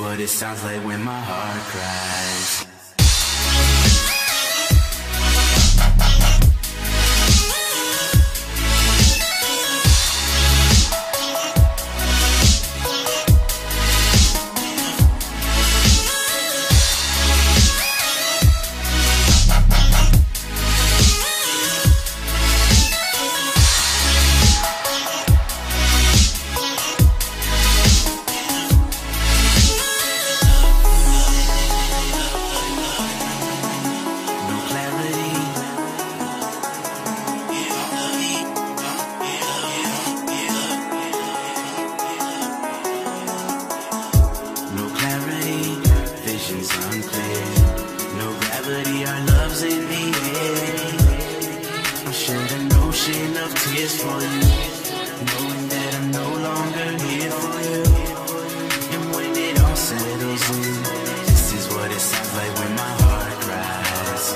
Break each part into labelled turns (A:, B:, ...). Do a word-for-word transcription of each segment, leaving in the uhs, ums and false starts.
A: what it sounds like when my heart cries. Unclear, no gravity, our love's in the air. I'm shedding an ocean of tears for you, knowing that I'm no longer here for you. And when it all settles in, this is what it sounds like when my heart cries.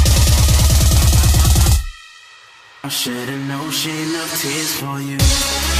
A: I'll shed an ocean of tears for you.